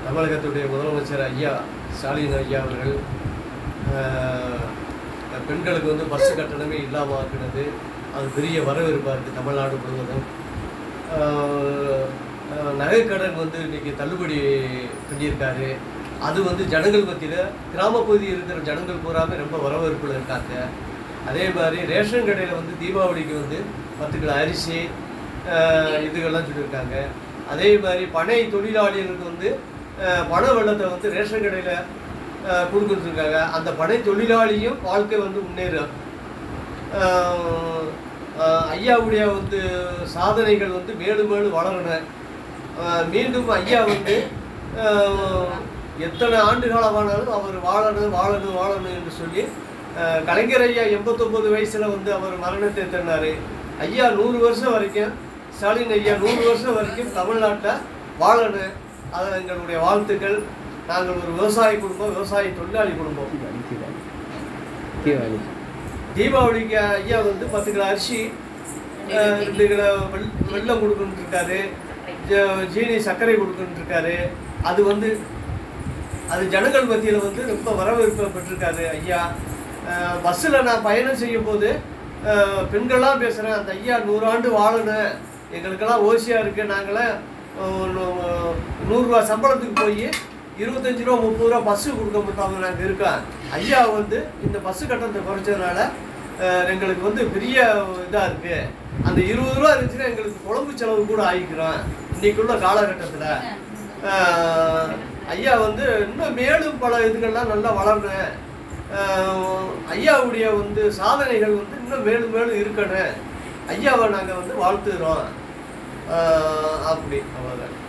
தமிழகத்துடைய முதலமைச்சர் ஐயா ஸ்டாலின் ஐயா அவர்கள் பெண்களுக்கு வந்து பஸ் கட்டணமே இல்லாமல் ஆக்கினது அது பெரிய வரவேற்பாக இருக்குது தமிழ்நாடு முழுவதும். நகைக்கடன் வந்து இன்றைக்கி தள்ளுபடி பண்ணியிருக்காரு. அது வந்து ஜனங்கள் மத்தியில் கிராமப்பகுதியில் இருக்கிற ஜனங்கள் பூராமே ரொம்ப வரவேற்பில் இருக்காங்க. அதே மாதிரி ரேஷன் கடையில் வந்து தீபாவளிக்கு வந்து 10 கிலோ அரிசி இதுகள்லாம் சொல்லியிருக்காங்க. அதே மாதிரி பனை தொழிலாளிகளுக்கு வந்து பண வெள்ளத்தை வந்து ரேஷன் கடையில் கொடுத்துருக்காங்க. அந்த பனை தொழிலாளியும் வாழ்க்கை வந்து முன்னேறும். ஐயாவுடைய வந்து சாதனைகள் வந்து மேலும் மேலும் வளரணும். மீண்டும் ஐயா வந்து எத்தனை ஆண்டு காலமானாலும் அவர் வாழணும் வாழணும் வாழணும் என்று சொல்லி கலைஞர் ஐயா 89 வயசில் வந்து அவர் மரணத்தை தந்தார். ஐயா 100 வருஷம் வரைக்கும், ஸ்டாலின் ஐயா 100 வருஷம் வரைக்கும் தமிழ்நாட்டை வாழணும். அது எங்களுடைய வாழ்த்துக்கள். நாங்கள் ஒரு விவசாய குடும்பம், விவசாய தொழிலாளி குடும்பம். தீபாவளிக்கு ஐயா வந்து 10 கிலோ அரிசி, 2 கிலோ வெல்லம் கொடுக்குன்னு இருக்காரு, ஜீனி சர்க்கரை கொடுக்குன்னு இருக்காரு. அது வந்து அது ஜனங்கள் மத்தியில் வந்து ரொம்ப வரவேற்பு பெற்றிருக்காரு ஐயா. பஸ்ஸில் நான் பயணம் செய்யும் போது பெண்கள்லாம் பேசுகிறேன், அந்த ஐயா 100 ஆண்டு வாழணும், எங்களுக்கெல்லாம் ஓசியாக இருக்குது, நாங்களாம் 100 ரூபா சம்பளத்துக்கு போய் 25 ரூபா 30 ரூபா பஸ்ஸு கொடுக்க மாட்டாங்க, நாங்கள் இருக்கோம். ஐயா வந்து இந்த பஸ்ஸு கட்டணத்தை குறைச்சதுனால எங்களுக்கு வந்து பெரிய இதாக இருக்குது. அந்த 20 ரூபா இருந்துச்சுன்னா எங்களுக்கு குழம்பு செலவு கூட ஆகிக்கிறோம் இன்றைக்குள்ள காலகட்டத்தில். ஐயா வந்து இன்னும் மேலும் பல இதுகள்லாம் நல்லா வளரணும். ஐயாவுடைய வந்து சாதனைகள் வந்து இன்னும் மேலும் மேலும் இருக்கணும். ஐயாவை நாங்கள் வந்து வாழ்த்துகிறோம். அப்படி அவ்வளோதான்.